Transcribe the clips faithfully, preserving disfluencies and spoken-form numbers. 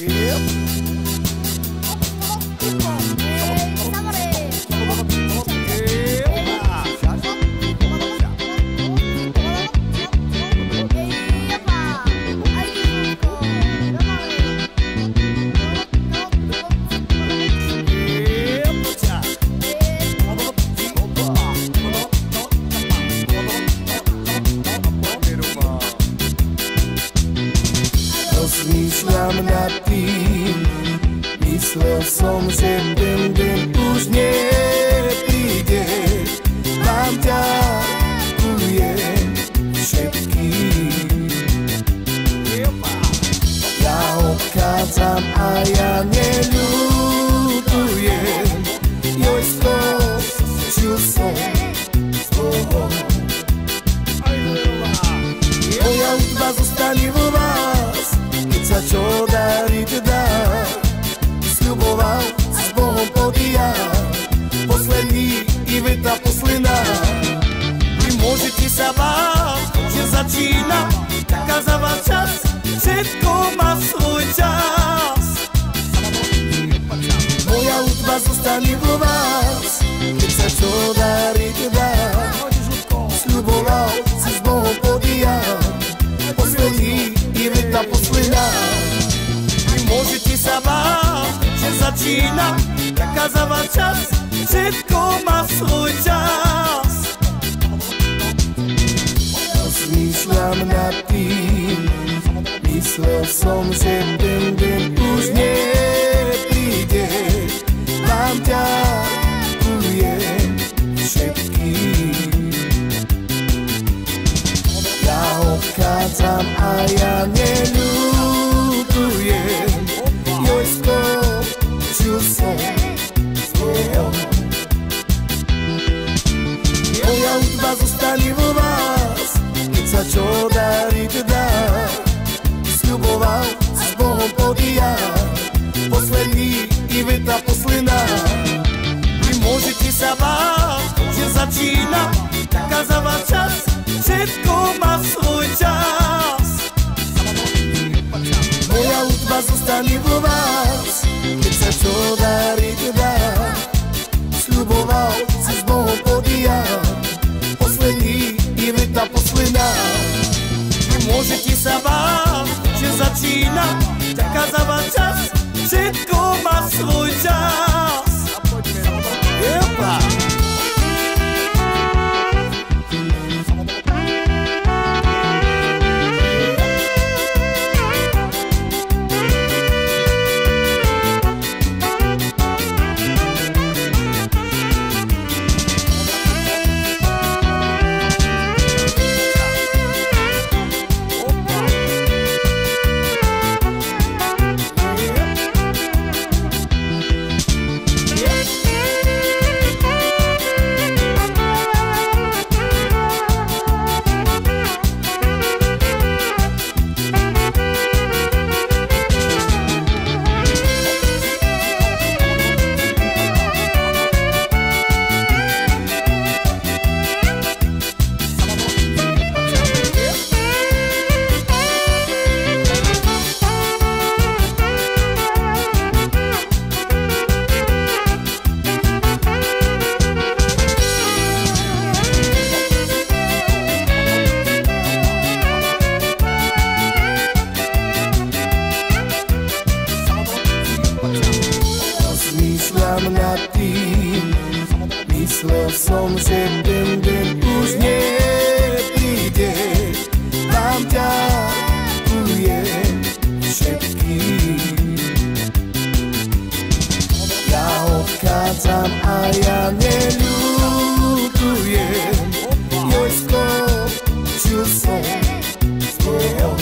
Rozmýšľam nad tým, myslel som, že ten deň už nepríde. Vám ďakujem všetkým. Ja odchádzam a ja neľutujem. Joj, skočil som s Bohom. Moja hudba zostane vo vás, keď sa čo dariť dá. Sľuboval s Bohom podíjam, posledný i veta posledná. Vy môžete sa báť, že začína takazava čas, všetko má svoj čas. Moja hudba zostane vo vás, keď sa čo dariť dá. Sľuboval s Bohom podíjam, posledný i veta posledná. Vy môžete sa báť, že začína takazava čas, všetko má svoj čas. Rozmýšľam nad tým, myslel som, že ten deň už nepríde. Vám ďakujem všetkým. Ja odchádzam a ja neľutujem. Joj, skočil som s Bohom. Moja hudba zostane vo vás, keď sa čo dariť dá. Sľuboval s Bohom podíjam, posledný i veta posledná. Vy môžete sa báť, že začína takazava čas, všetko má svoj čas. Moja hudba zostane vo vás, keď sa čo dariť dá. Sľuboval si s Bohom podíjam, posledný i veta posledná. Vy môžete sa báť, že začína takazava čas, všetko má svoj čas. Jepa! Nad tým, myslel som, že ten deň už nepríde. Vám ďakujem všetkým. Ja odchádzam a ja neľutujem. Joj, skočil som s Bohom.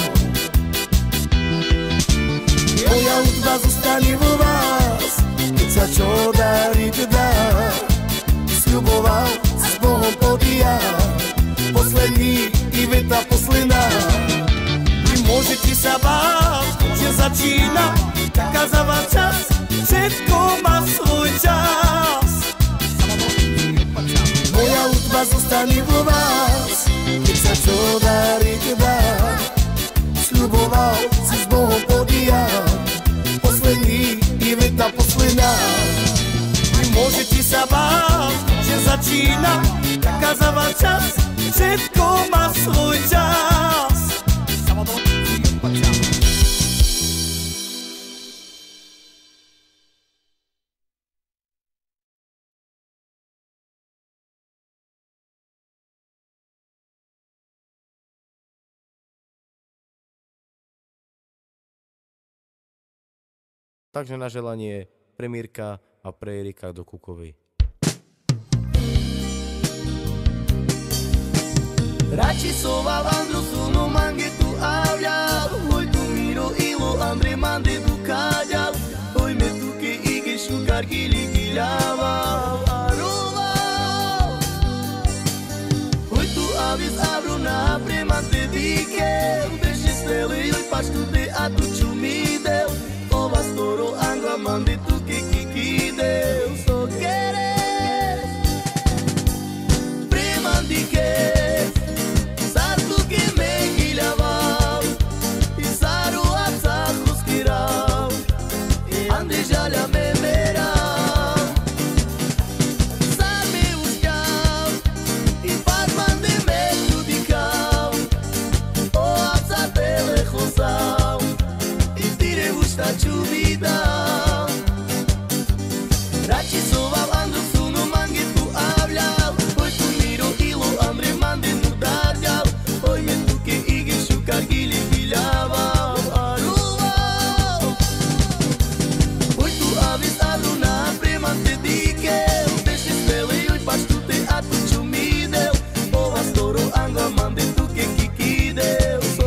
Moja hudba zostane vo vás, keď sa čo dariť dá. Sľuboval s Bohom podíjam, posledný i veta posledná. Vy môžete sa báť, že začína takazava čas, všetko má svoj čas. Moja hudba zostane vo vás, keď sa čo dariť dá. Sľuboval si s Bohom podíjam, začína, zakázava čas, všetko má svoj čas. Takže na želanie pre Mirka a pre Erika do Kukovej. Rači sova Andro suno mange tu avljal, hoj tu miro ilo Andre mande du kaljal, hoj me tu ke ige šukar gili giljava arova. Hoj tu avis abro na premante dike, beše stele joj paštu de a tu čumidel. Ova storo angla mande tu que kikide so queres Primandike Sartu que me gilavam I saru atsa huskiram Ande jalja me meram Sar me uskam I par mande me tudikam O atsa tele khosam Šta ću vidam Rači sova Andro suno mange tu avljal, hoj tu miro ilo Amre mande nu darjal, hoj me tu ke ige šukar gili giljavam aruvam. Hoj tu avis abru na premante dike, beše stele joj paštu te a tu ću midel, ova storo angla mande tu ke kikidel so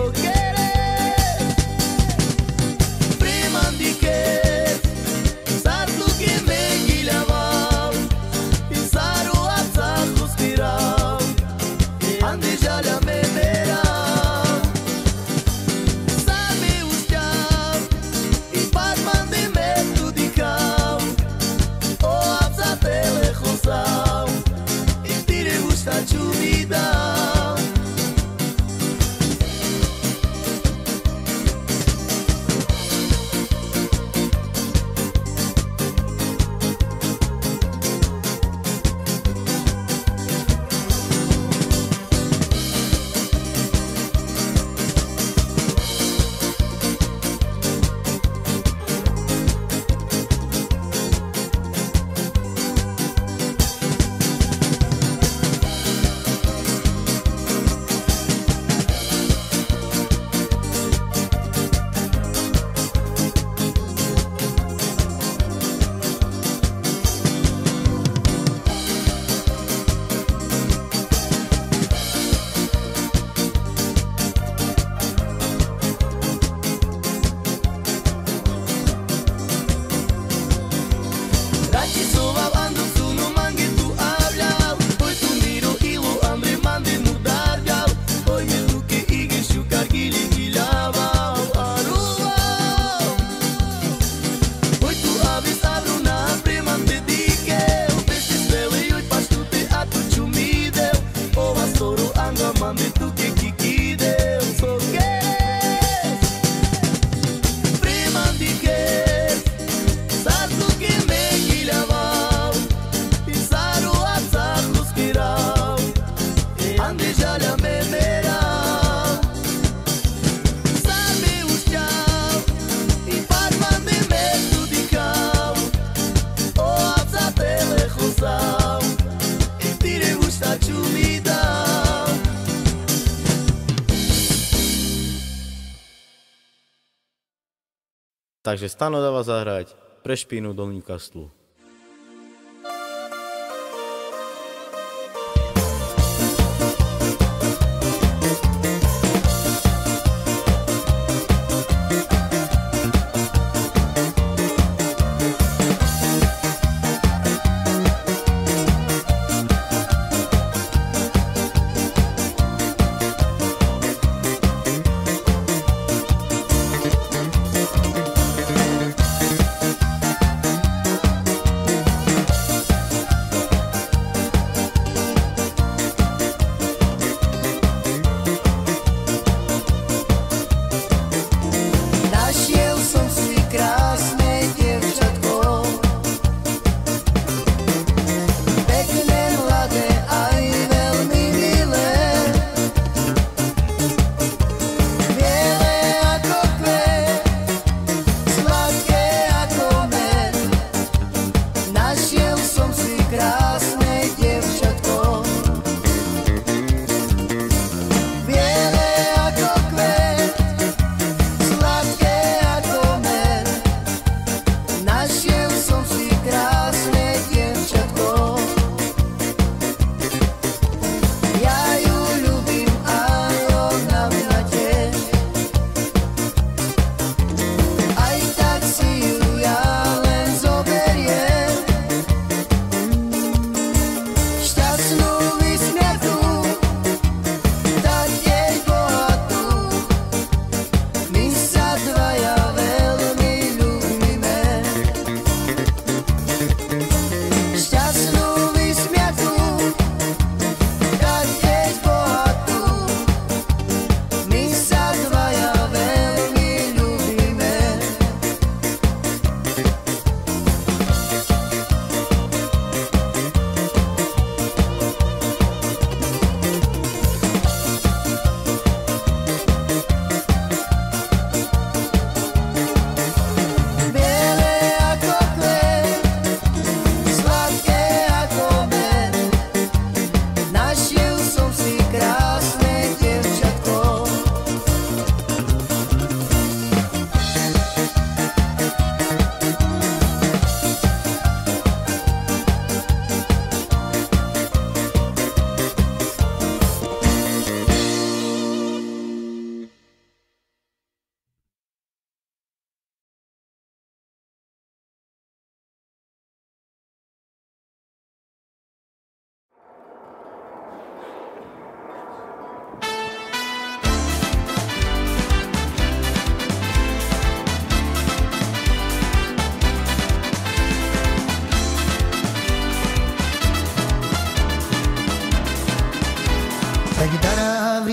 Takže Stano dáva zahrať pre Špínu do Newcastlu.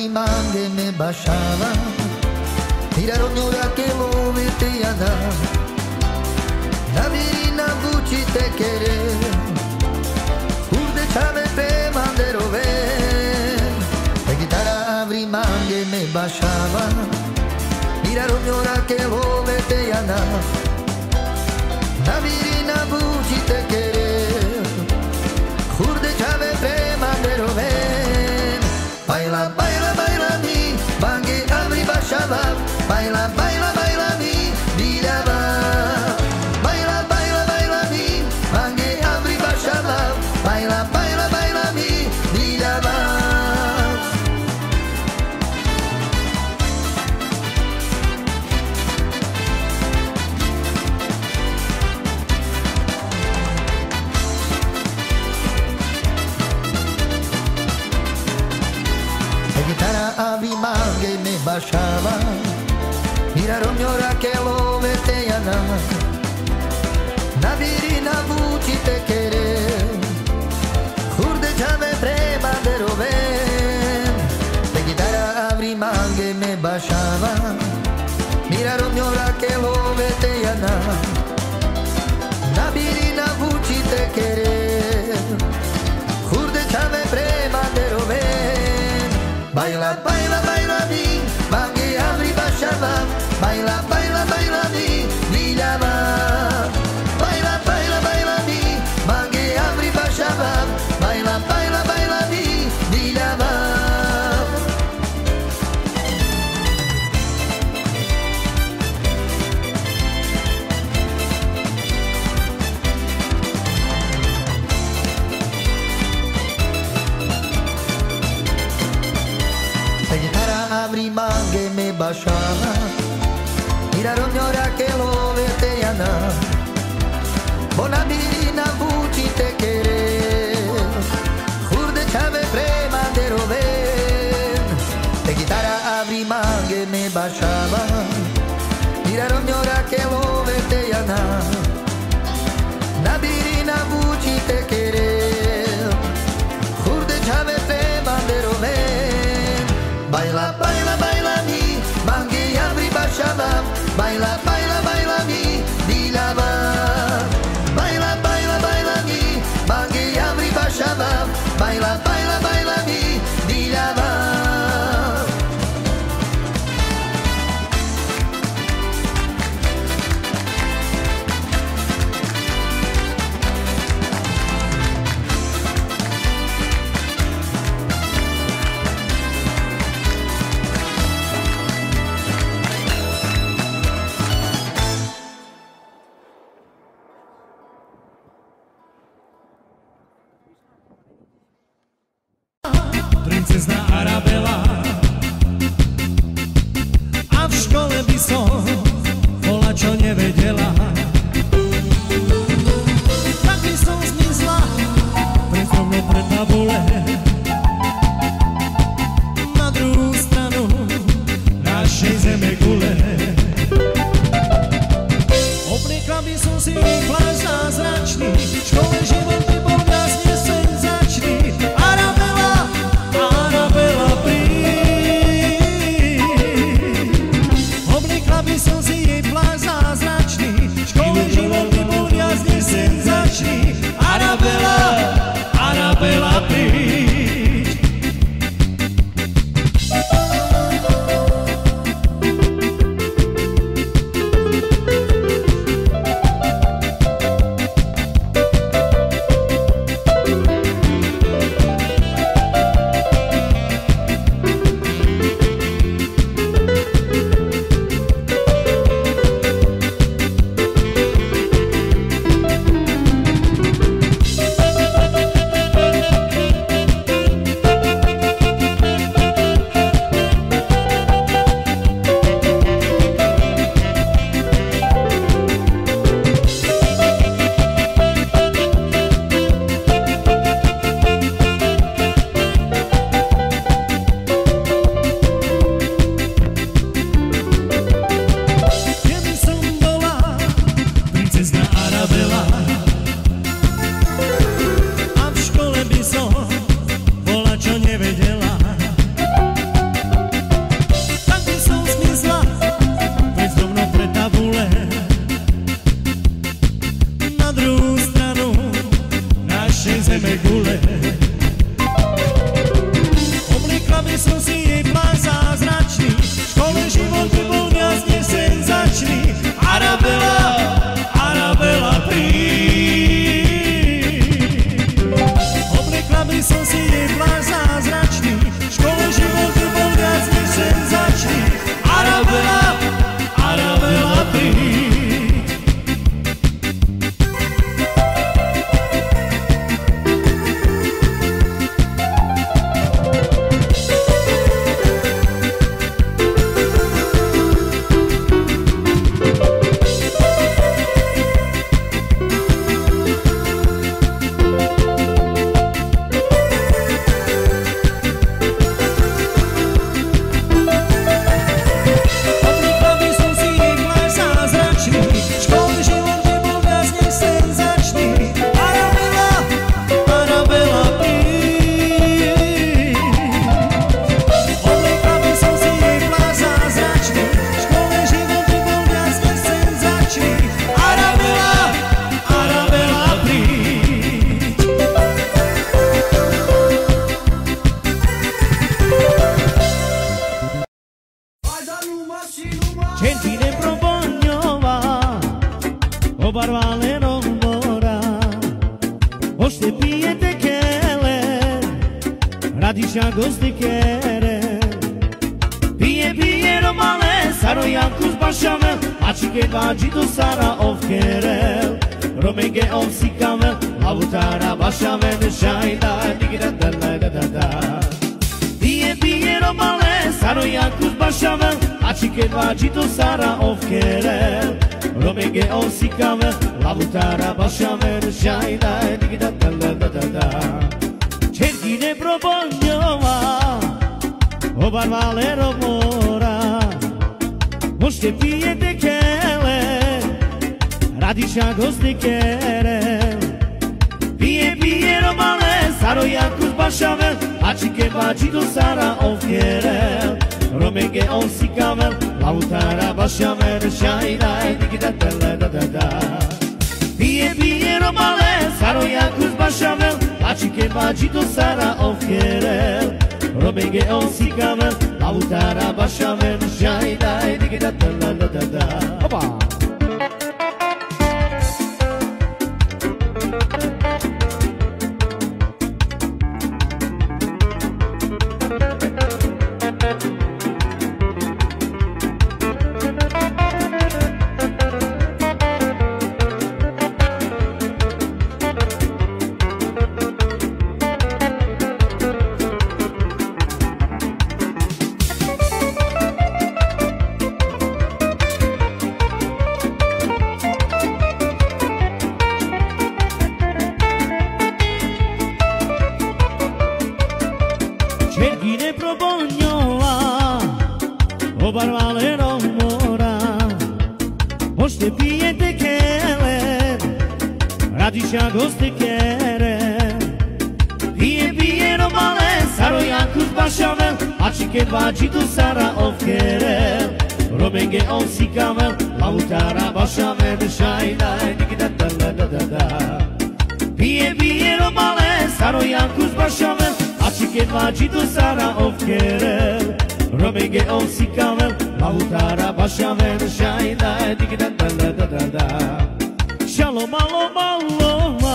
abrimang che mi baciava, era l'ognora che lo vedeva, la virina buci te querer, urde chame pe mandero ven, la chitarra abrimang che mi baciava, era l'ognora che lo vedeva, la virina buci te querer, urde chame pe mandero ven. Baila, baila, baila mi, bangi abri bashaba. Baila, baila, baila mi, dilaba. Baila, baila, baila mi, bangi abri bashaba. Baila, baila, baila mi, dilaba. Abrimang che mi baciava, era l'ognora che lo vedeva, la virina buci te querer, urdeggiava prima de roven, la chitarra abrimang che mi baciava, era l'ognora che lo vedeva, la virina buci te querer, urdeggiava prima de roven. Baila, baila, baila mi, bangi abri bashaba. Baila, baila, baila mi, dilaba. Baila, baila, baila mi, bangi abri bashaba. Baila, baila, baila mi, dilaba. Abrimang che mi baciava, era l'ognora che lo vedeva, buona virina buci te querer, urde chave prima de roven, la chitarra abrimang che mi baciava, era l'ognora che lo vedeva, la virina buci te querer, urde chave prima de roven. Baila, baila, baila mi, bangi abri bashaba. Baila, baila, baila mi, dilaba. Baila, baila, baila mi, bangi abri bashaba. Baila, baila, baila mi, dilaba. Princezna Arabela, a v škole by som bola čo nevedela, tak by som zmizla prezrovno pre tabule na druhú stranu našej zeme gule. Obliekla by som si plášť zázračný, v škole život by bol jasne senzačný. Arabela, Arabela, príď. Obliekla by som si jej plášť zázračný, o barbalero mora, o ștepie de chele, radișa gosti kere. Pie pie romale, saro yankus bashamel, achike vajidu sara of kerel, romege of sikamel, avutara bashamel, shaida digida da da da da da. Pie pie romale, saro yankus bashamel, achike vajidu sara of kerel, romege of sikamel, avutara bashamel, shaida digida da da da da da. Cerchine probonjova, o barbalero mora, o ștepie de chele, radișa gosti kere. Pie pie romale, saro yankus bashamel, achike vajidu sara of kerel, romege of sikamel, lautara bashamel, shaida digida da da da da. Pie pie romale, saro yankus bashamel, achike vajidu sara of kerel, romege on sikamel, lautara bashamel, shaida digida da da da da. Opa! O barbalero mora, o ștepie de chele, radișa gosti kere. Pie pie romale, saro yankus bashamel, achike vajidu sara of kerel, romege of sikamel, lautara bashamel, shaida digida da da da da da. Pie pie romale, saro yankus bashamel, achike vajidu sara of kerel, romege of sikamel, lautara bashamel, shaida digida da da da da da. Shalom alom aloma,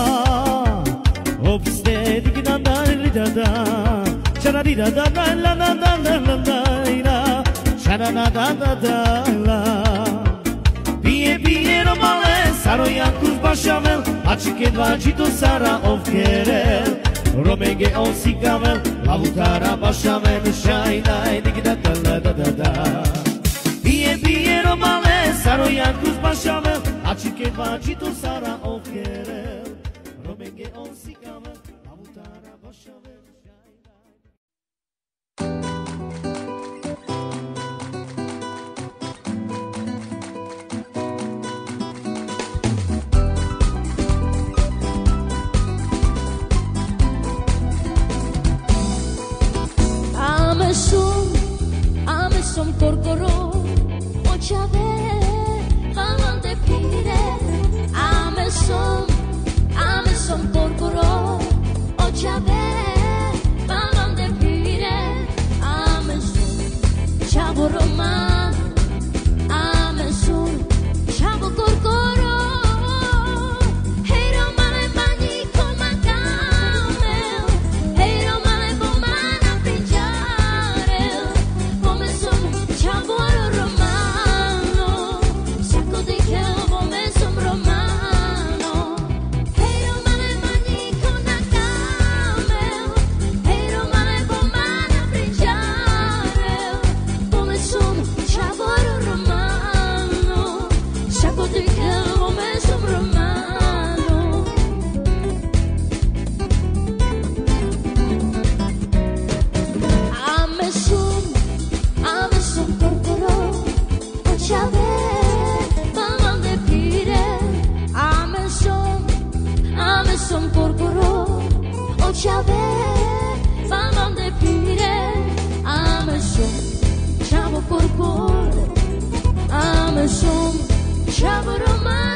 obste digida da da da, shara di da da da la da da da da da, shara da da da da la. Pie pie romale, saro yankus bashamel, achike vajidu sara of kerel, romege of sikamel, lautara bashamel, shaida digida da da da da. Pie pie romale, saro yankus bashamel, achike vajidu sara of kerel, romege of sikamel, lautara bashamel, shaida. Amesom, amesom corcoro, o chave, mamam de pire. Amesom, amesom corcoro, o chave, mamam de pire. Amesom, chavo roman, amesom, chavo corcoro. Hey romane mani coma camel, hey romane bomana pinjarel. Come sono chavo romano, sacco di che come sono romano. Hey romane mani coma camel, hey romane bomana pinjarel. Come sono chavo romano, sacco di che come sono romano. Amesom, amesom corcoro, o chave, mamam de pire. Amesom, amesom corcoro, o chave, mamam de pire. Amesom, chavo corcoro, amesom, chavo romano.